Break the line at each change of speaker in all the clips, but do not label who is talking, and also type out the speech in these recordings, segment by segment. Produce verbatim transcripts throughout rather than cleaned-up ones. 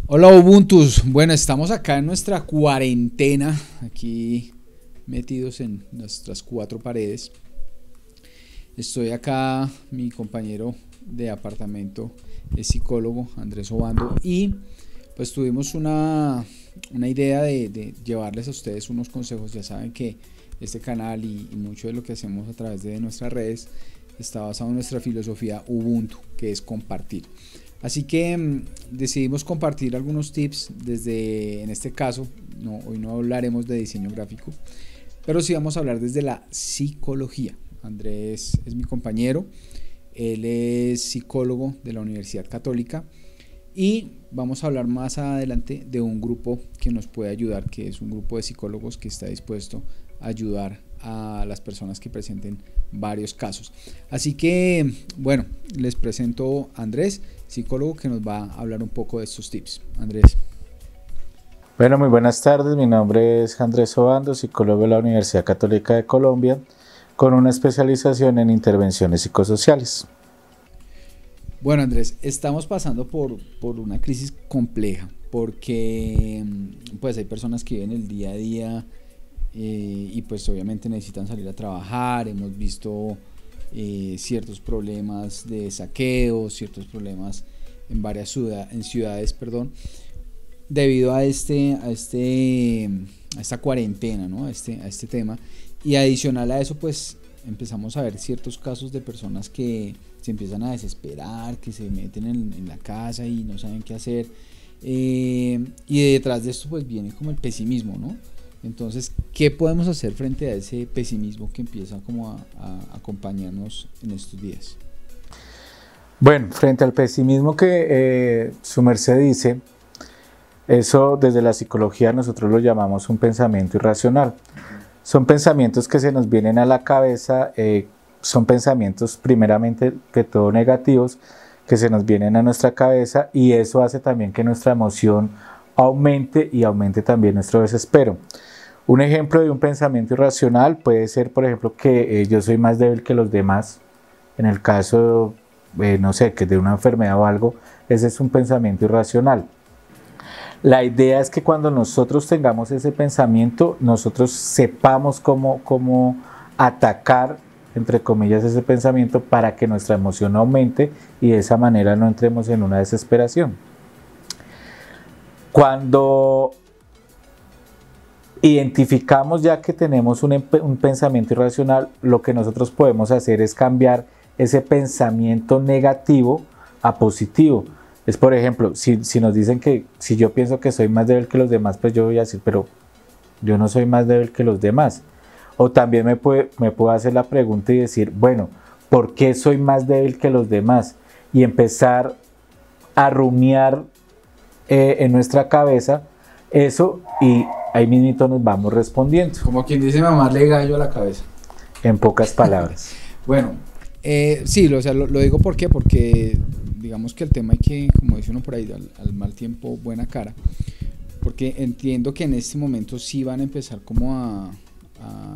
Hola Ubuntus, bueno, estamos acá en nuestra cuarentena, aquí metidos en nuestras cuatro paredes. Estoy acá, mi compañero de apartamento es psicólogo, Andrés Obando, y pues tuvimos una, una idea de, de llevarles a ustedes unos consejos. Ya saben que este canal y, y mucho de lo que hacemos a través de nuestras redes está basado en nuestra filosofía Ubuntu, que es compartir. Así que mmm, decidimos compartir algunos tips desde, en este caso, no, hoy no hablaremos de diseño gráfico, pero sí vamos a hablar desde la psicología. Andrés es mi compañero, él es psicólogo de la Universidad Católica y vamos a hablar más adelante de un grupo que nos puede ayudar, que es un grupo de psicólogos que está dispuesto a ayudar a las personas que presenten varios casos. Así que, bueno, les presento a Andrés, psicólogo, que nos va a hablar un poco de estos tips. Andrés.
Bueno, muy buenas tardes. Mi nombre es Andrés Obando, psicólogo de la Universidad Católica de Colombia, con una especialización en intervenciones psicosociales.
Bueno, Andrés, estamos pasando por, por una crisis compleja, porque pues hay personas que viven el día a día eh, y pues obviamente necesitan salir a trabajar. Hemos visto eh, ciertos problemas de saqueo, ciertos problemas en varias ciudad, en ciudades, perdón, debido a este, a este, a esta cuarentena, ¿no? A este, a este tema. Y adicional a eso, pues empezamos a ver ciertos casos de personas que se empiezan a desesperar, que se meten en, en la casa y no saben qué hacer. Eh, y detrás de esto pues viene como el pesimismo, ¿no? Entonces, ¿qué podemos hacer frente a ese pesimismo que empieza como a, a acompañarnos en estos días?
Bueno, frente al pesimismo que eh, su merced dice, eso desde la psicología nosotros lo llamamos un pensamiento irracional. Son pensamientos que se nos vienen a la cabeza, eh, son pensamientos primeramente que todo negativos, que se nos vienen a nuestra cabeza, y eso hace también que nuestra emoción aumente y aumente también nuestro desespero. Un ejemplo de un pensamiento irracional puede ser, por ejemplo, que eh, yo soy más débil que los demás. En el caso, eh, no sé, que de una enfermedad o algo, ese es un pensamiento irracional. La idea es que cuando nosotros tengamos ese pensamiento, nosotros sepamos cómo, cómo atacar, entre comillas, ese pensamiento para que nuestra emoción aumente y de esa manera no entremos en una desesperación. Cuando identificamos ya que tenemos un, un pensamiento irracional, lo que nosotros podemos hacer es cambiar ese pensamiento negativo a positivo. Es, por ejemplo, si, si nos dicen que si yo pienso que soy más débil que los demás, pues yo voy a decir, pero yo no soy más débil que los demás. O también me, puede, me puedo hacer la pregunta y decir, bueno, ¿por qué soy más débil que los demás? Y empezar a rumiar eh, en nuestra cabeza eso, y ahí mismito nos vamos respondiendo.
Como quien dice, mamarle gallo a la cabeza.
En pocas palabras.
Bueno, eh, sí, lo, o sea, lo, lo digo ¿por qué? Porque digamos que el tema hay que, como dice uno por ahí, al, al mal tiempo buena cara, porque entiendo que en este momento sí van a empezar como a, a,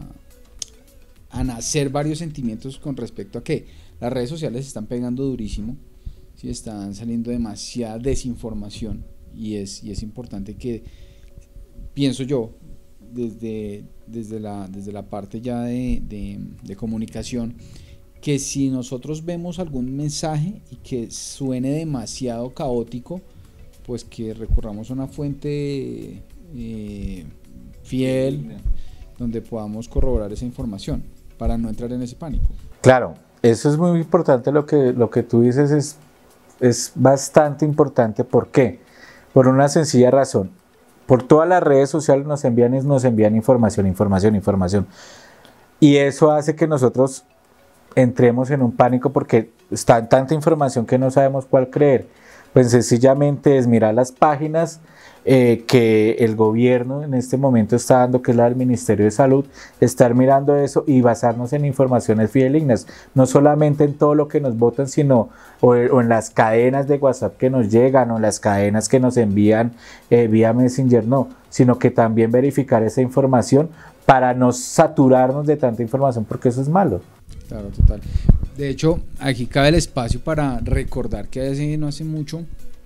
a nacer varios sentimientos con respecto a que las redes sociales están pegando durísimo, ¿sí? Están saliendo demasiada desinformación, y es, y es importante que, pienso yo, desde, desde, la, desde la parte ya de, de, de comunicación, que si nosotros vemos algún mensaje y que suene demasiado caótico, pues que recurramos a una fuente eh, fiel donde podamos corroborar esa información para no entrar en ese pánico.
Claro, eso es muy importante. Lo que, lo que tú dices es, es bastante importante. ¿Por qué? Por una sencilla razón. Por todas las redes sociales nos envían, nos envían información, información, información. Y eso hace que nosotros entremos en un pánico porque está tanta información que no sabemos cuál creer. Pues sencillamente es mirar las páginas eh, que el gobierno en este momento está dando, que es la del Ministerio de Salud, estar mirando eso y basarnos en informaciones fidedignas, no solamente en todo lo que nos votan, sino o, o en las cadenas de WhatsApp que nos llegan, o en las cadenas que nos envían eh, vía Messenger, no, sino que también verificar esa información para no saturarnos de tanta información, porque eso es malo.
Claro, total. De hecho, aquí cabe el espacio para recordar que hace, no hace mucho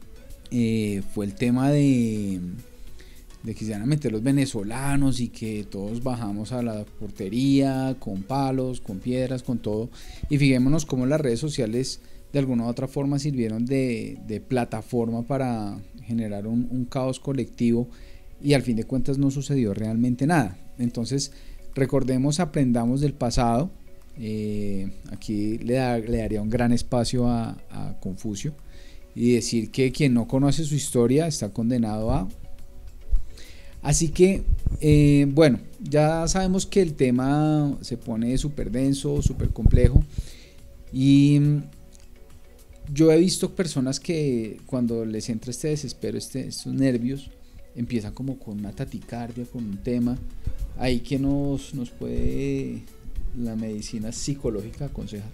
eh, fue el tema de, de que se iban a meter los venezolanos y que todos bajamos a la portería con palos, con piedras, con todo. Y fijémonos cómo las redes sociales de alguna u otra forma sirvieron de, de plataforma para generar un, un caos colectivo, y al fin de cuentas no sucedió realmente nada. Entonces recordemos, aprendamos del pasado. Eh, aquí le, da, le daría un gran espacio a, a Confucio, y decir que quien no conoce su historia está condenado a... Así que, eh, bueno, ya sabemos que el tema se pone súper denso, súper complejo, y yo he visto personas que cuando les entra este desespero, este, estos nervios, empiezan como con una taticardia, con un tema. Ahí que nos, nos puede la medicina psicológica aconsejar.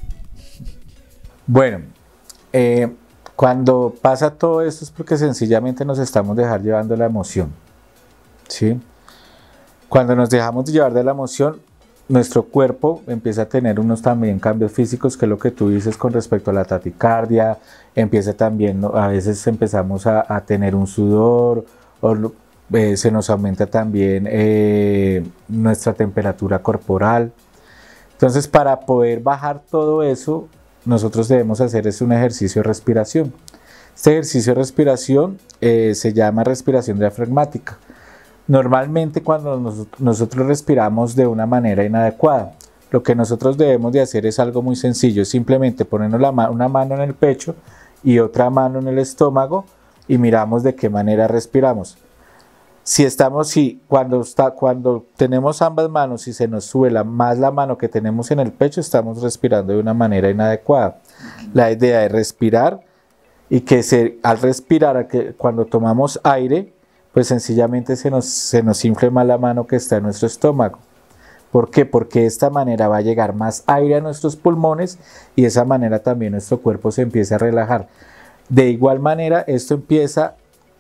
Bueno, eh, cuando pasa todo esto es porque sencillamente nos estamos dejando llevando la emoción, ¿sí? Cuando nos dejamos de llevar de la emoción, nuestro cuerpo empieza a tener unos también cambios físicos, que es lo que tú dices con respecto a la taticardia. Empieza también, ¿no? A veces empezamos a, a tener un sudor, o eh, se nos aumenta también eh, nuestra temperatura corporal. Entonces, para poder bajar todo eso, nosotros debemos hacer es un ejercicio de respiración. Este ejercicio de respiración eh, se llama respiración diafragmática. Normalmente cuando nos, nosotros respiramos de una manera inadecuada, lo que nosotros debemos de hacer es algo muy sencillo, es simplemente ponernos la ma- una mano en el pecho y otra mano en el estómago y miramos de qué manera respiramos. Si estamos, si cuando, está, cuando tenemos ambas manos y se nos sube la, más la mano que tenemos en el pecho, estamos respirando de una manera inadecuada. La idea es respirar, y que se, al respirar, que cuando tomamos aire, pues sencillamente se nos, se nos infle más la mano que está en nuestro estómago. ¿Por qué? Porque de esta manera va a llegar más aire a nuestros pulmones, y de esa manera también nuestro cuerpo se empieza a relajar. De igual manera, esto empieza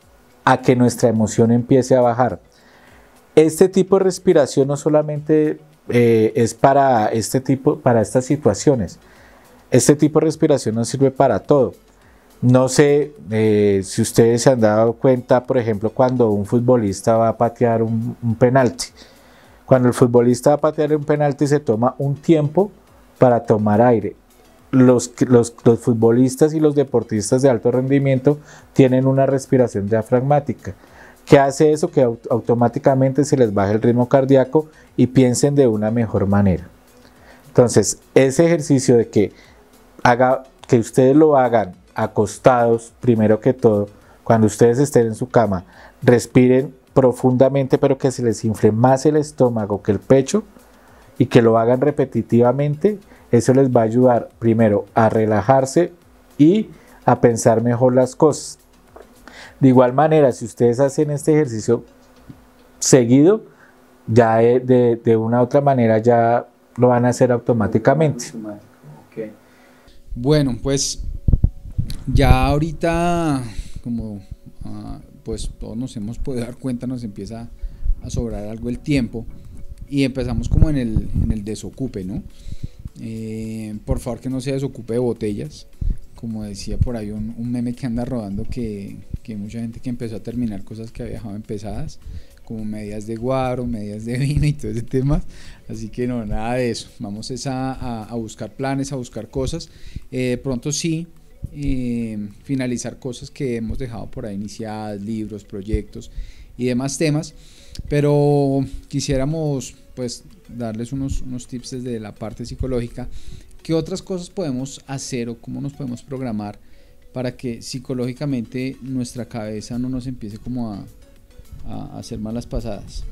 a que nuestra emoción empiece a bajar. Este tipo de respiración no solamente eh, es para, este tipo, para estas situaciones. Este tipo de respiración nos sirve para todo. No sé eh, si ustedes se han dado cuenta, por ejemplo, cuando un futbolista va a patear un, un penalti. Cuando el futbolista va a patear un penalti, se toma un tiempo para tomar aire. Los, los, los futbolistas y los deportistas de alto rendimiento tienen una respiración diafragmática. ¿Qué hace eso? Que aut automáticamente se les baja el ritmo cardíaco y piensen de una mejor manera. Entonces, ese ejercicio de que, haga, que ustedes lo hagan acostados, primero que todo, cuando ustedes estén en su cama, respiren profundamente, pero que se les infle más el estómago que el pecho, y que lo hagan repetitivamente. Eso les va a ayudar primero a relajarse y a pensar mejor las cosas. De igual manera, si ustedes hacen este ejercicio seguido, ya de, de, de una u otra manera ya lo van a hacer automáticamente.
Okay. Bueno, pues ya ahorita, como uh, pues todos nos hemos podido dar cuenta, nos empieza a sobrar algo el tiempo, y empezamos como en el, en el desocupe, ¿no? Eh, por favor, que no se desocupe de botellas. Como decía por ahí un, un meme que anda rodando, que, que mucha gente que empezó a terminar cosas que había dejado empezadas, como medias de guaro, medias de vino y todo ese tema. Así que no, nada de eso. Vamos es a, a, a buscar planes, a buscar cosas. Eh, pronto sí, eh, finalizar cosas que hemos dejado por ahí iniciadas, libros, proyectos y demás temas. Pero quisiéramos pues darles unos, unos tips desde la parte psicológica. ¿Qué otras cosas podemos hacer o cómo nos podemos programar para que psicológicamente nuestra cabeza no nos empiece como a, a hacer malas pasadas?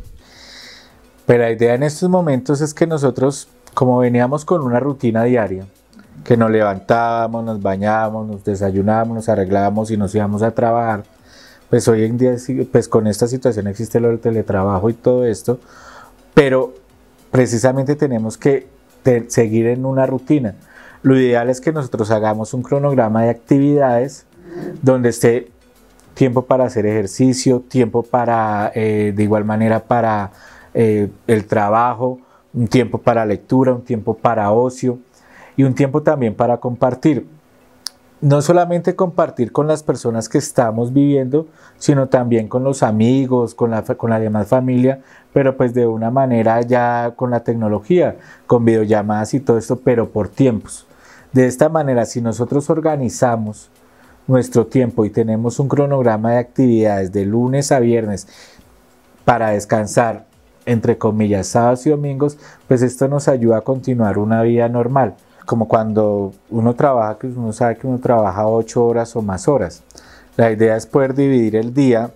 Pero la idea en estos momentos es que nosotros, como veníamos con una rutina diaria, que nos levantábamos, nos bañábamos, nos desayunábamos, nos arreglábamos y nos íbamos a trabajar, pues hoy en día, pues con esta situación existe lo del teletrabajo y todo esto, pero precisamente tenemos que te, seguir en una rutina. Lo ideal es que nosotros hagamos un cronograma de actividades donde esté tiempo para hacer ejercicio, tiempo para, eh, de igual manera para eh, el trabajo, un tiempo para lectura, un tiempo para ocio y un tiempo también para compartir. no solamente compartir con las personas que estamos viviendo, sino también con los amigos, con la, con la demás familia, pero pues de una manera ya con la tecnología, con videollamadas y todo esto, pero por tiempos. De esta manera, si nosotros organizamos nuestro tiempo y tenemos un cronograma de actividades de lunes a viernes para descansar, entre comillas, sábados y domingos, pues esto nos ayuda a continuar una vida normal. Como cuando uno trabaja, que uno sabe que uno trabaja ocho horas o más horas. La idea es poder dividir el día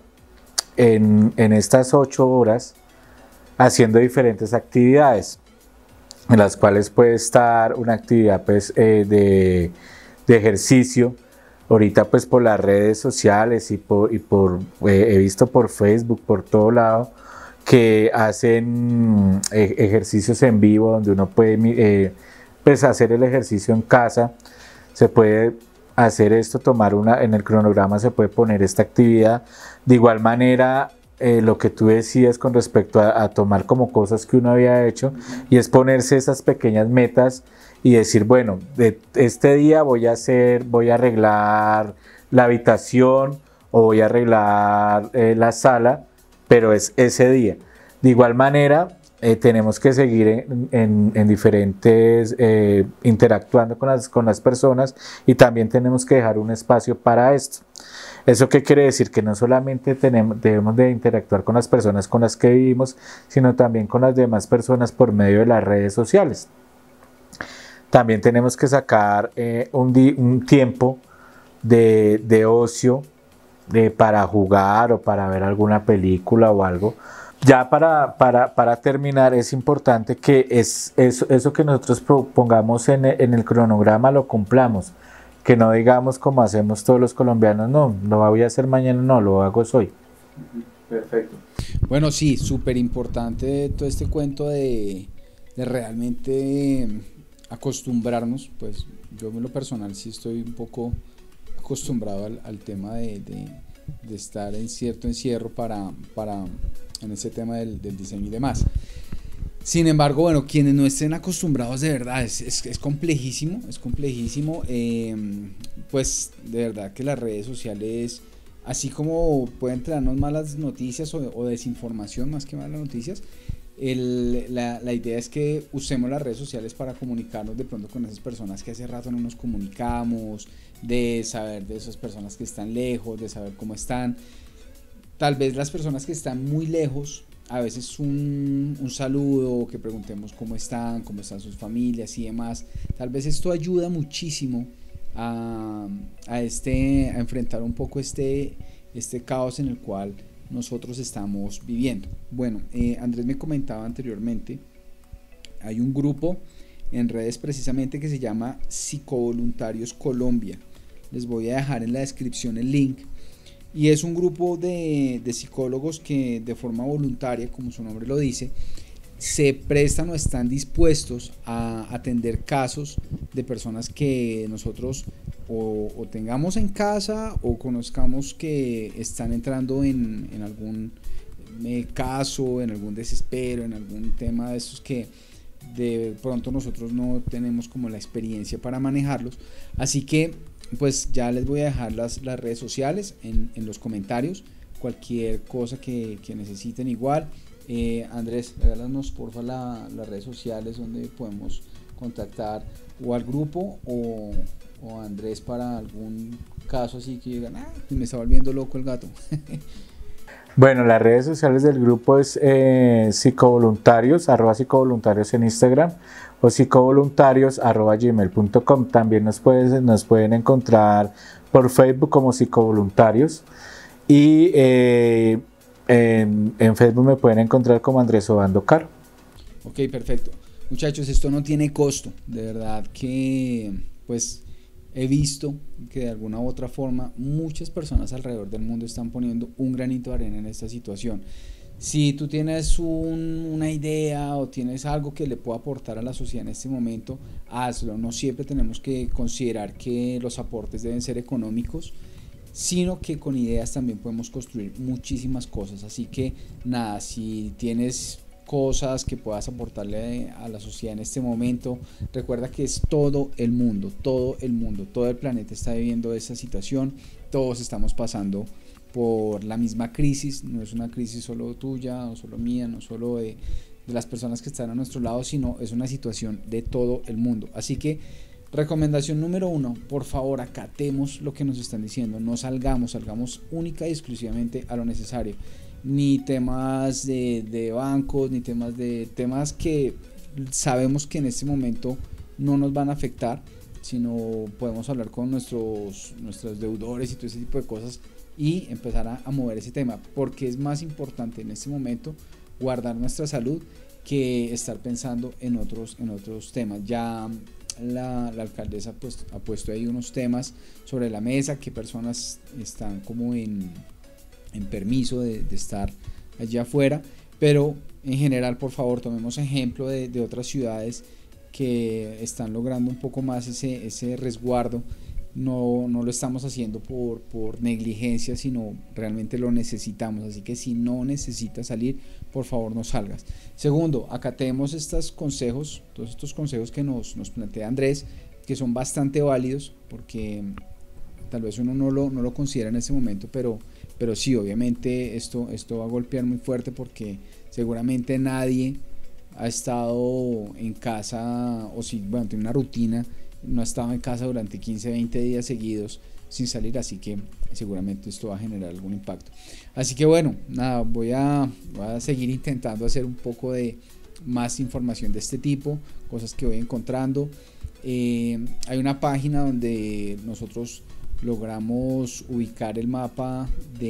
en, en estas ocho horas haciendo diferentes actividades, en las cuales puede estar una actividad pues, eh, de, de ejercicio. Ahorita pues por las redes sociales y por, y por eh, he visto por Facebook, por todo lado, que hacen eh, ejercicios en vivo donde uno puede eh, pues hacer el ejercicio en casa. Se puede hacer esto, tomar una, en el cronograma se puede poner esta actividad. De igual manera, eh, lo que tú decías con respecto a, a tomar como cosas que uno había hecho, y es ponerse esas pequeñas metas y decir, bueno, de este día voy a hacer, voy a arreglar la habitación o voy a arreglar eh, la sala, pero es ese día. De igual manera, Eh, tenemos que seguir en, en, en diferentes, eh, interactuando con las, con las personas, y también tenemos que dejar un espacio para esto. ¿Eso qué quiere decir? Que no solamente tenemos, debemos de interactuar con las personas con las que vivimos, sino también con las demás personas por medio de las redes sociales. También tenemos que sacar eh, un, di, un tiempo de, de ocio de, para jugar o para ver alguna película o algo. Ya para, para, para terminar, es importante que es, eso, eso que nosotros pongamos en el, en el cronograma lo cumplamos, que no digamos como hacemos todos los colombianos, no, lo voy a hacer mañana, no, lo hago hoy.
Perfecto. Bueno, sí, súper importante todo este cuento de, de realmente acostumbrarnos, pues yo en lo personal sí estoy un poco acostumbrado al, al tema de, de, de estar en cierto encierro para... para en ese tema del, del diseño y demás. Sin embargo, bueno, quienes no estén acostumbrados, de verdad, es, es, es complejísimo, es complejísimo, eh, pues de verdad que las redes sociales, así como pueden traernos malas noticias o, o desinformación más que malas noticias, el, la, la idea es que usemos las redes sociales para comunicarnos de pronto con esas personas que hace rato no nos comunicamos, de saber de esas personas que están lejos, de saber cómo están. Tal vez las personas que están muy lejos, a veces un, un saludo, que preguntemos cómo están, cómo están sus familias y demás. Tal vez esto ayuda muchísimo a, a, este, a enfrentar un poco este, este caos en el cual nosotros estamos viviendo. Bueno, eh, Andrés me comentaba anteriormente, hay un grupo en redes precisamente que se llama Psicovoluntarios Colombia. Les voy a dejar en la descripción el link. Y es un grupo de, de psicólogos que de forma voluntaria, como su nombre lo dice, se prestan o están dispuestos a atender casos de personas que nosotros o, o tengamos en casa o conozcamos que están entrando en, en algún eh, caso, en algún desespero, en algún tema de estos que de pronto nosotros no tenemos como la experiencia para manejarlos. Así que pues ya les voy a dejar las, las redes sociales en, en los comentarios, cualquier cosa que, que necesiten igual. Eh, Andrés, regálanos porfa la, las redes sociales donde podemos contactar o al grupo o, o a Andrés para algún caso así que digan, ah, me está volviendo loco el gato.
Bueno, las redes sociales del grupo es eh, psicovoluntarios, arroba psicovoluntarios en Instagram, o psicovoluntarios arroba gmail punto com. También nos, pueden, nos pueden encontrar por Facebook como psicovoluntarios, y eh, en, en Facebook me pueden encontrar como Andrés Obando Caro.
Ok, perfecto. Muchachos, esto no tiene costo, de verdad que pues he visto que de alguna u otra forma muchas personas alrededor del mundo están poniendo un granito de arena en esta situación. Si tú tienes un, una idea o tienes algo que le pueda aportar a la sociedad en este momento, hazlo. No siempre tenemos que considerar que los aportes deben ser económicos, sino que con ideas también podemos construir muchísimas cosas. Así que nada, si tienes cosas que puedas aportarle a la sociedad en este momento. Recuerda que es todo el mundo, todo el mundo, todo el planeta está viviendo esta situación, todos estamos pasando por la misma crisis, no es una crisis solo tuya o solo mía, no solo de, de las personas que están a nuestro lado, sino es una situación de todo el mundo. Así que recomendación número uno, por favor acatemos lo que nos están diciendo, no salgamos, salgamos única y exclusivamente a lo necesario, ni temas de, de bancos, ni temas de temas que sabemos que en este momento no nos van a afectar, sino podemos hablar con nuestros, nuestros deudores y todo ese tipo de cosas y empezar a, a mover ese tema, porque es más importante en este momento guardar nuestra salud que estar pensando en otros, en otros temas. Ya la, la alcaldesa pues, ha puesto ahí unos temas sobre la mesa, qué personas están como en, en permiso de, de estar allá afuera, pero en general por favor tomemos ejemplo de, de otras ciudades que están logrando un poco más ese, ese resguardo. No, no lo estamos haciendo por, por negligencia, sino realmente lo necesitamos. Así que si no necesitas salir, por favor no salgas. Segundo, acatemos estos consejos, todos estos consejos que nos, nos plantea Andrés, que son bastante válidos, porque tal vez uno no lo, no lo considera en ese momento, pero, pero sí, obviamente esto, esto va a golpear muy fuerte, porque seguramente nadie ha estado en casa, o si, bueno, tiene una rutina, no ha estado en casa durante quince, veinte días seguidos sin salir, así que seguramente esto va a generar algún impacto. Así que bueno, nada, voy a, voy a seguir intentando hacer un poco de más información de este tipo, cosas que voy encontrando. Eh, hay una página donde nosotros logramos ubicar el mapa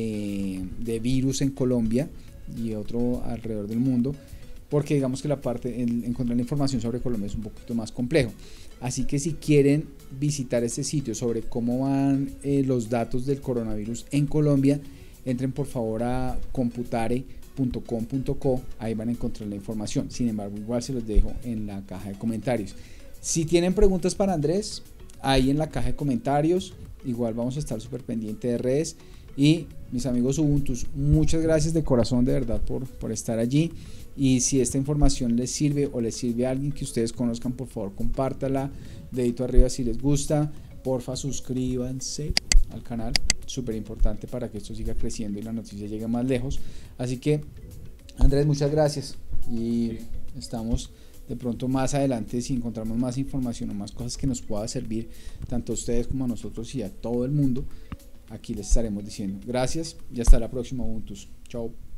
de, de virus en Colombia y otro alrededor del mundo, porque digamos que la parte, el, encontrar la información sobre Colombia es un poquito más complejo. Así que si quieren visitar este sitio sobre cómo van eh, los datos del coronavirus en Colombia, entren por favor a computare punto com punto co, ahí van a encontrar la información. Sin embargo, igual se los dejo en la caja de comentarios. Si tienen preguntas para Andrés, ahí en la caja de comentarios, igual vamos a estar súper pendientes de redes. Y mis amigos Ubuntus, muchas gracias de corazón, de verdad, por, por estar allí. Y si esta información les sirve o les sirve a alguien que ustedes conozcan, por favor compártala, dedito arriba si les gusta, porfa suscríbanse al canal, súper importante para que esto siga creciendo y la noticia llegue más lejos. Así que Andrés, muchas gracias y estamos de pronto más adelante, si encontramos más información o más cosas que nos pueda servir tanto a ustedes como a nosotros y a todo el mundo, aquí les estaremos diciendo. Gracias y hasta la próxima, Ubuntu. Chao.